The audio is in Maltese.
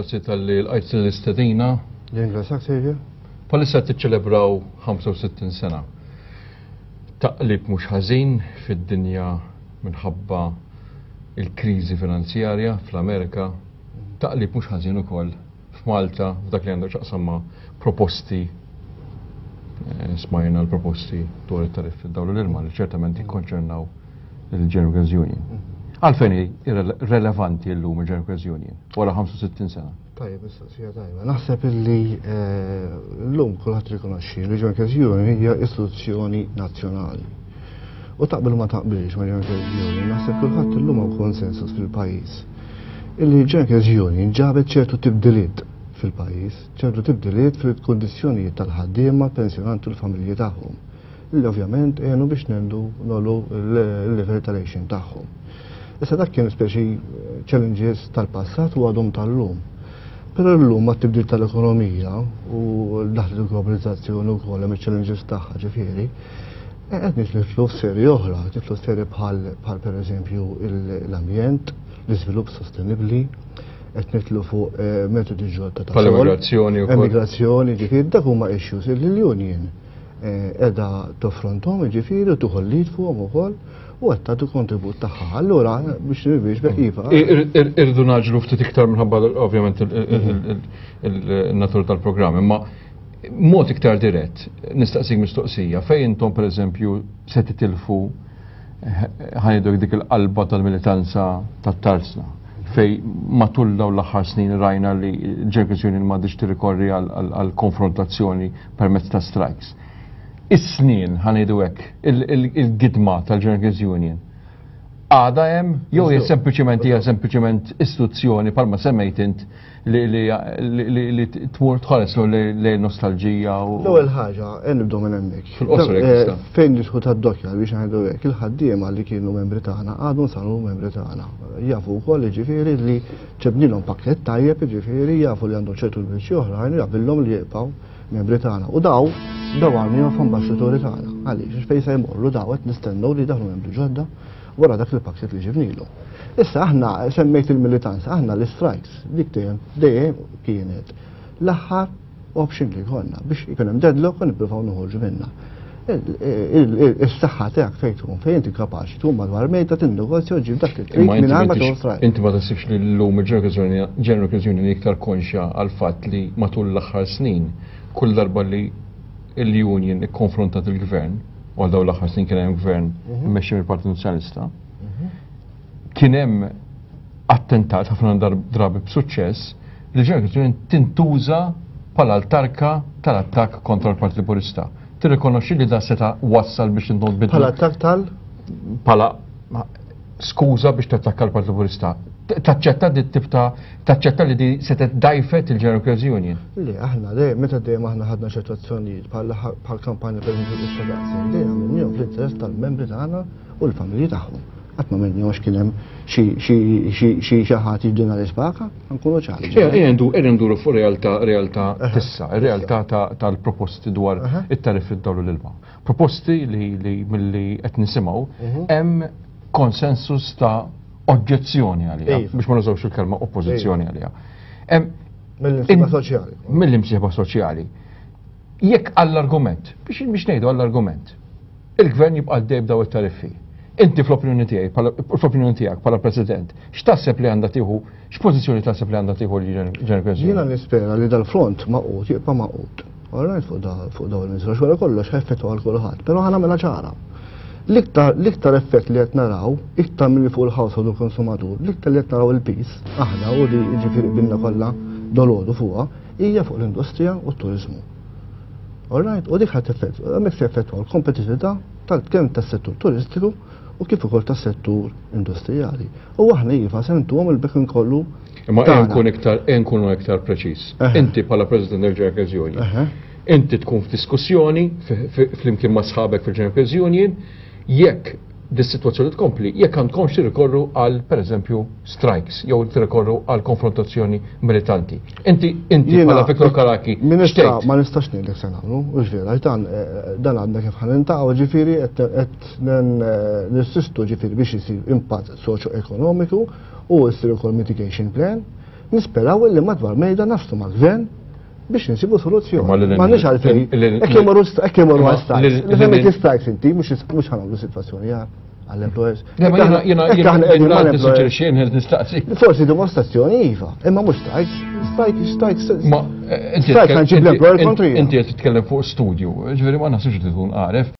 grazzi tal-li l-għajt l-istedina. Ringrazzjak Silvia. Palissa tiċċelebraw 65 sena. Taqlib mhux ħażin fid-dinja minħabba il-kriżi finanzjarja fl-Amerika. Taqlib mhux ħażin ukoll f'Malta f'dak li għandu x'aqsam ma' proposti smajna l-proposti dwar it-tariffi fid-dawla l-ilma li ċertament jikkonċernaw il-General Union. Għalfejn relevanti l-lum il-General Union wara 65 sena? Tajjeb, mistoqsija tajba. Naħseb illi l-lum kulħadd rikonoxxi li l-General Union hija istituzzjoni nazzjonali. U taqbel ma taqbilx ma' General Union, naħseb kulħadd illum hawn konsensus fil-pajjiż. Illi l-General Union ġabet ċertu tibdiliet fil-pajjiż, ċertu tibdiliet fil-kondizzjonijiet tal-ħaddiema, pensjonanti u l-familji tagħhom. Illi ovvjament għenu biex nagħmlu l-level tal-għejxin tagħhom. Issa dak kien speċi challenges tal-passat u għadhom tal-lum. Però l-lum ma tibdil tal-ekonomija u daħlet il-globalizzazzjoni u kollha il-challenges tagħha ġifieri, qed nitliflu f'serji oħra, nitlu serji bħal pereżempju l-ambjent, l-iżvilupp sostenibbli, qed nitlu fuq metodi ġodda ta' Pal-immigrazzjoni u immigrazzjoni, ġifieri dak huma issues li l-Union qiegħda toffronthom ġifieri u tuħollit fuqhom ukoll u qed tagħtu kontribut tagħha. Allura biex beqiva. Irdu naġlu ftit iktar minħabba ovvjament il-natur tal-programm, imma mod iktar dirett nistaqsik mistoqsija fejn intom pereżempju se titilfu ħanidu dik il-qalba tal-militanza tat-tarsna fej matul dawn l-aħħar snin rajna li l-General Union m'għadix tirrikorri għal konfrontazzjoni permezz ta' strikes. Is-snin ħanidu hekk il-gidma tal-General Union għada hemm jew hija sempliċement istituzzjoni bħalma semmejt int li tmur tħares lejn nostalġija u. L-ewwel ħaġa nibdew minn hemmhekk. Fil-qosor fejn nidħu tad-dokkja biex ngħidu hekk il-ħaddiema li kienu membri tagħna għadhom saru membri tagħna. Jafu wkoll ġifieri li ġebnilhom pakkett tajjeb ġifieri jafu li għandhom ċertu benefiċċji oħrajn jaqbillhom li jibqgħu membri tagħna. U daw għalmi f'ambaxxaturi tagħna. Għaliex fejn se jmorru daw qed nistennew li daħlu membri ġodda wara dak il-pakket li ġibnilu. Issa aħna semmejt il-militanza, aħna l-strikes, dik dejjem kienet l-aħħar option li konna biex ikun hemm deadlock u nippruvaw noħorġu minnha. Is-saħħa tiegħek fejn tkun fejn inti kapaċi tkun madwar mejta tinnegozja ġib dak li trid mingħajr ma tagħmel strike. Inti ma taħsibx li llum il-General Union iktar konxja għal fatt li matul l-aħħar snin kull darba li l-Union ikkonfrontat il-Gvern u għal daw l-aħħar snin kien hemm gvern mmexxi mill-Partit Nazzjonalista. Kien hemm attentat ħafna drabi b'suċċess li l-General tintuża bħala l-tarka tal-attakk kontra l-Partit Laburista. Tirrikonoxxi li da seta' wassal biex intom bidlu. Bħala attakk bħala skuża biex tattakka l-Partit Laburista. Taċċetta di taċċetta li di setet dajfet il-General Union. Li aħna meta dejjem aħna ħadna situazzjonijiet bħal kampanja pereżempju l-istudazzi, dejjem minnhom fl-interess tal-membri tagħna u l-familji tagħhom. Qatt ma minnhom kien hemm xi ħadd jibdilna l-isbaka, nkunu ċari. Nduru fuq realtà tissa, ir-realtà tal-proposti dwar it-tariffi fid-dawla l-ilma. Proposti li milli qed nisimgħu hemm konsensus ta' oġġezzjoni għalija, biex ma nużawx il-kelma oppożizzjoni għalija. Mill-imsieħba soċjali. Mill-imsieħba soċjali. Jekk għall-argument, biex ngħidu għall-argument, il-gvern jibqa' dejb daw it-tariffi. Inti fl-opinjoni tiegħek bħala President, x'taħseb li għandha tieħu, x'pożizzjoni taħseb li għandha tieħu l-General Union? Jiena nispera li dal-front maqut jibqa' maqut. Orajt fuq daw il-miżra xwara kollox ħeffettwa għal kulħadd, però ħana mela ċara. L-iktar effett li qed naraw, iktar milli fuq il-household u l-konsumatur, l-iktar li qed naraw il-peace, aħna u li ġifieri binna kollha dolodu fuqha, hija fuq l-industrija u t-turiżmu. Alright, u dik ħadd effett, hemmhekk se effettwa l-kompetitività kemm tas-settur turistiku u kif ukoll tas-settur industrijali. U aħna iva se ntuhom il-bekk inkollu. Imma nkunu iktar preċiż. Inti bħala President del-General Union, inti tkun f'diskussjoni flimkien ma' sħabek fil-General Union, jekk dis-sitwazzjoni tkompli, jekk għandkomx tirrikorru għal pereżempju strikes jew tirrikorru gal konfrontazzjoni militanti. Inti bħala Viktor Karaki. Ministra ma nistax ngħidlek se nagħmlu, mhux vera, dan għandna kif ħanintaqgħu ġifieri qed nissistu ġifieri biex isir impatt soċjo-ekonomiku u jsir ukoll mitigation plan nisperaw li madwar mejda nafsu mal-gvern biex nsibu soluzzjoni. Ma Ma nix għalfej, ekk jemorru għal-strikes. Li femmek strikes inti, mux ħanamlu situazzjoni għall-employers. Jena nissuġġerixxien nistaqsi. Forsi dimostrazzjoni iva, imma mux strikes. Strikes ħanġib l-employer kontri. Inti qed titkellem fuq studju, ġifieri ma naħsibx li tkun għaref.